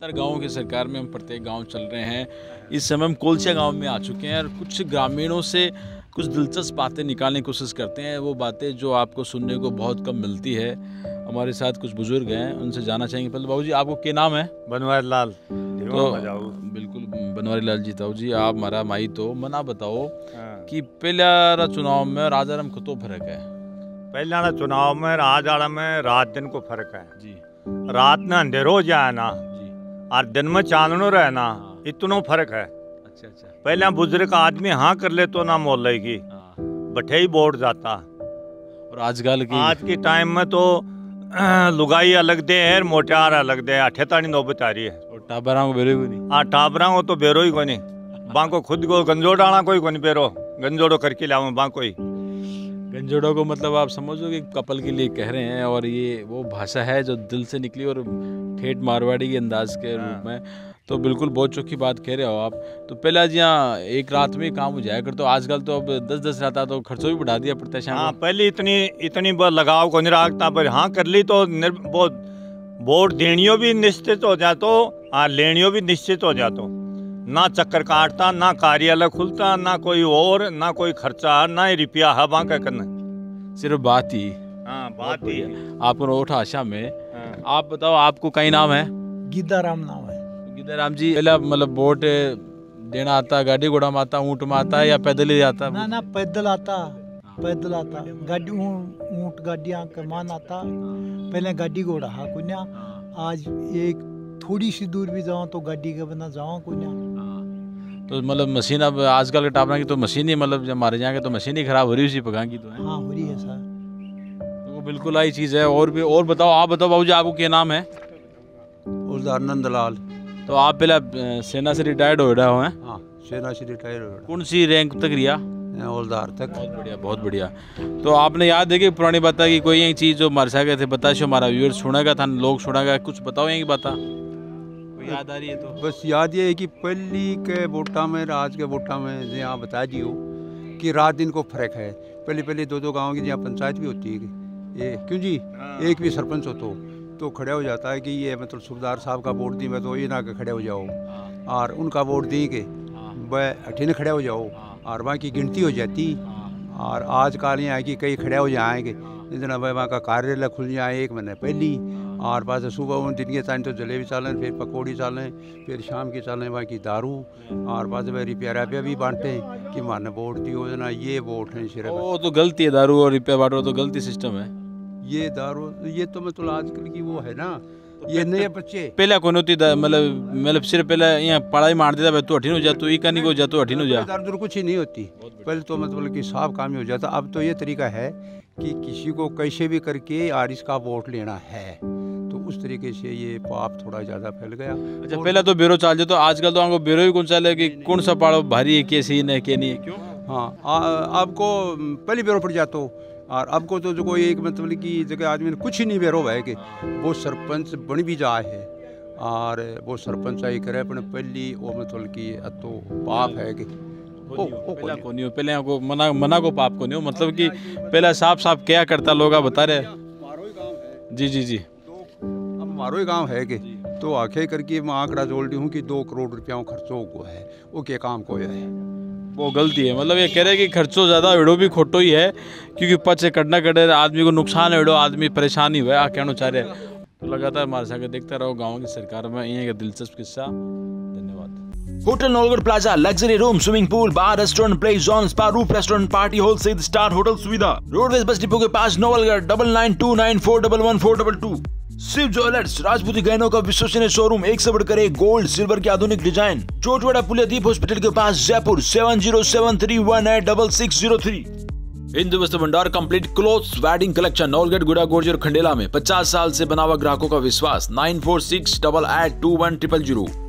हर गाँव की सरकार में हम प्रत्येक गांव चल रहे हैं। इस समय हम कोलसिया गांव में आ चुके हैं और कुछ ग्रामीणों से कुछ दिलचस्प बातें निकालने की कोशिश करते हैं। वो बातें जो आपको सुनने को बहुत कम मिलती है। हमारे साथ कुछ बुजुर्ग हैं, उनसे जानना चाहेंगे। पहले बाबू जी, आपको क्या नाम है? बनवारी लाल। तो बिल्कुल बनवारी लाल जी ताऊ जी, आप हमारा माई तो मना बताओ कि पहला चुनाव में राजा रम कतो फर्क है? पहला चुनाव में राजा में रात दिन को फर्क है जी। रात में अंधेरो हो जाए ना जी। और दिन में चांदनो रहे ना, इतना फर्क है। अच्छा अच्छा। पहले बुजुर्ग आदमी हाँ कर ले तो ना मोहल्ले की बठे ही वोट जाता। और आजकल की आज के टाइम में तो लुगाई अलग दे है, मोटार अलग दे, अठेतानी नौबत आ रही है। और टाबरा को बेरो ही नहीं। हाँ, टाबरा को तो बेरो ही कोनी, बांको खुद को गंजोड़ाना कोई कोनी बेरो, गंजोड़ो करके लाऊं बांको ही। गंजोड़ों को मतलब आप समझो कि कपल के लिए कह रहे हैं, और ये वो भाषा है जो दिल से निकली और ठेठ मारवाड़ी के अंदाज के रूप में। तो बिल्कुल बहुत चौकी बात कह रहे हो आप। तो पहला जी हाँ, एक रात में काम हो जाया कर, तो आजकल तो अब 10-10 रहता, तो खर्चों भी बढ़ा दिया प्रत्याशियों। हाँ, पहले इतनी लगाव को नहीं रखता, पर हाँ कर ली तो बहुत वोट देनियो भी निश्चित हो जातो और लेनियो भी निश्चित हो जातो। ना चक्कर काटता, ना कार्यालय खुलता, ना कोई और, ना कोई खर्चा, ना ही रुपया है वहाँ का करना, सिर्फ बात ही। हाँ बात ही। आपको रोट आशा में। आप बताओ, आपको कई नाम है? गीदाराम नाम है। गीदाराम जी, पहला मतलब वोट देना आता, गाड़ी घोड़ा में आता, ऊँट में आता है या पैदल ही आता? ना पैदल आता, पैदल आता। गाड़ी ऊँट गाड़ियाँ का मान आता। पहले गाड़ी घोड़ा हा कुन्या, आज एक थोड़ी सी दूर भी जाऊँ तो गाड़ी के बिना जाऊँ कुन्या। तो मतलब मशीन, अब आजकल के टापना की तो मशीन ही, मतलब जब मारे जाएंगे तो मशीन ही खराब हो रही, उसी पका की तो है। हाँ, हो रही है सर। तो वो बिल्कुल आई चीज़ है। और भी और बताओ, आप बताओ बाबू जी, आपको क्या नाम है? हवलदार नंदलाल। तो आप पहला सेना से रिटायर्ड हो रहे हो हैं? हाँ, सेना से रिटायर हो कौन सी रैंक तक रिया? हवलदार तक। बहुत बढ़िया, बहुत बढ़िया। तो आपने याद है कि पुरानी बात है कि कोई एक चीज़ जो मार सके थे बता, शो हमारा व्यूअर्स सुनेगा था, लोग सुनेगा, कुछ बताओ यही बात कोई याद आ रही है तो? बस याद ये है कि पहली के वोटा में, आज के वोटा में जो यहाँ बता दियो कि रात दिन को फर्क है। पहले 2-2 गाँव की जहाँ पंचायत भी होती है, ये क्यों जी, एक भी सरपंच हो तो खड़े हो जाता है कि ये मतलब सूबेदार साहब का वोट दी मैं तो ये ना के खड़े हो जाओ, और उनका वोट दी के वह अठीन खड़े हो जाओ, और वहाँ की गिनती हो जाती। और आजकल यहाँ की कई खड़े हो जाएंगे, जितना वहाँ का कार्यालय खुल जाए 1 महीने पहली, और पास सुबह उन दिन के टाइम तो जलेबी चालें, फिर पकौड़ी चालें, फिर शाम की चालें वहाँ की दारू, और पास वह रुपया भी बांटे कि माने वोट दियो ना, ये वोट है सिर्फ। वो तो गलती है, दारू और रुपया बांटो तो गलती सिस्टम है। ये दारू, ये तो मतलब आजकल की वो है ना, ये नए बच्चे पहला कौन होती, मतलब सिर्फ पहले यहाँ पढ़ाई मार देता, तू अठीन हो जा, तू इकानी को जा, तू अठीन हो जा, दारू कुछ ही नहीं होती। पहले तो मतलब कि साफ काम ही हो जाता। अब तो ये तरीका है कि किसी को कैसे भी करके और इसका वोट लेना है, तो उस तरीके से ये पाप थोड़ा ज़्यादा फैल गया। अच्छा, पहला तो बेरो चाल जाए, तो आजकल तो हमको बेरो ही कौन चाले कि कौन सा पाड़ो भारी है, के सीन है, के नहीं है, क्यों? हाँ, आपको पहले बेरो पड़ जातो, और अब को तो जो कोई एक मतलब की जगह आदमी ने कुछ ही नहीं बेरो है कि वो सरपंच बन भी जाए है, और वो सरपंच आई करे अपने पहली वो मतलब की तो पाप है कि पहला को नहीं हो, पहले को मना को पाप को नहीं हो, मतलब कि पहला साफ क्या करता लोग बता रहे। जी जी जी। अब हमारो ही गाँव है कि तो आखे करके मैं आंकड़ा जोड़ दी हूँ कि 2 करोड़ रुपया खर्चों को है, वो क्या काम को है, वो गलती है। मतलब ये कह रहे हैं कि खर्चो ज़्यादा एड़ो भी खोटो ही है, क्योंकि पचे कटना कटे आदमी को नुकसान है, एड़ो आदमी परेशानी हुआ है, कहना चाह रहे। तो लगातार हमारे साथ देखते रहो गाँव की सरकार में ये दिलचस्प किस्सा। धन्यवाद। Hotel Naulgarh plaza, luxury room, swimming pool, bar, restaurant, play zone, spa, roof restaurant, party hall सहित स्टार होटल सुविधा। रोडवेज बस डिपो के पास, नौलगढ़। 9929411422। शिव ज्वेलर्स, राजपूती गहनों का विश्वसनीय शोरूम, एक से बढ़कर एक, गोल्ड सिल्वर के आधुनिक डिजाइन। चोटवाड़ा पुलियादीप हॉस्पिटल के पास, Jaipur. 7073186603। Hindu Vastra Bhandar complete clothes wedding collection, Naulgarh, Gudha, Gorji और खंडेला में 50 साल से बना हुआ ग्राहकों का विश्वास। 9468821000।